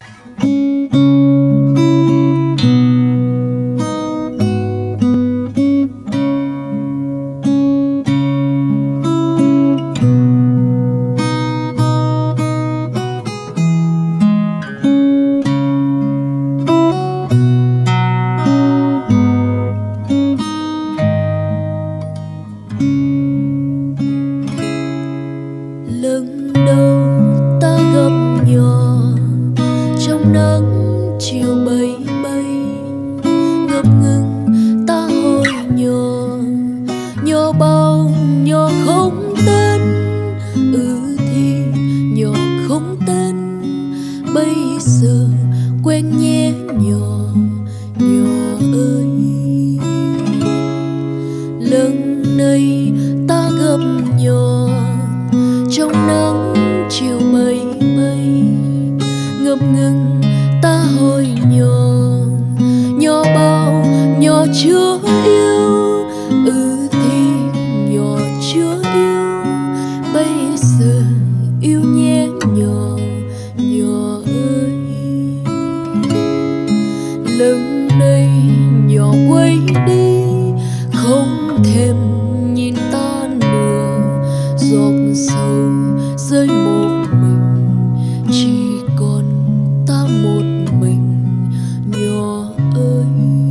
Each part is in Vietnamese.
Lần đầu ta gặp nhỏ trong nắng chiều bay bay, ngập ngừng ta hỏi nhỏ, nhỏ bao nhỏ không tên, thì nhỏ không tên. Bây giờ quen nhé nhỏ, nhỏ ơi. Lần này ta gặp nhỏ trong nắng chiều mây mây, ngập ngừng ta hỏi nhỏ, nhỏ bao nhỏ chưa yêu, thì nhỏ chưa yêu. Bây giờ yêu nhé nhỏ, nhỏ ơi. Lần này nhỏ quay đi, không thèm nhìn ta nữa. Giọt sầu rơi một mình, chỉ còn ta một mình, nhỏ ơi.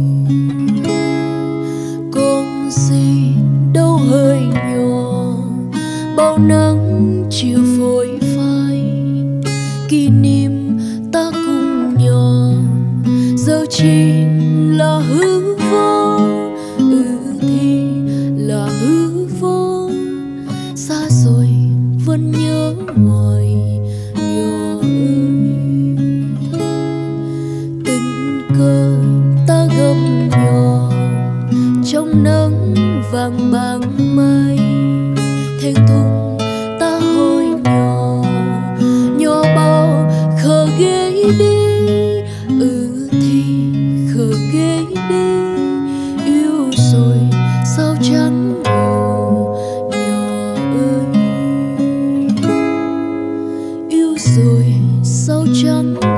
Còn gì đâu hơi nhỏ, bao nắng chiều phôi phai. Kỷ niệm ta cùng nhỏ giờ chỉ là hư vô, thì là hư vô. Xa rồi vẫn nhớ hoài, nhỏ ơi. Tình cờ ta gặp nhỏ trong nắng vàng bàng mai, thẹn thùng ta hỏi nhỏ, nhỏ bao khờ ghế đi, thì khờ ghế đi. Yêu rồi sao chẳng hiểu, nhỏ ơi. Yêu rồi sao chẳng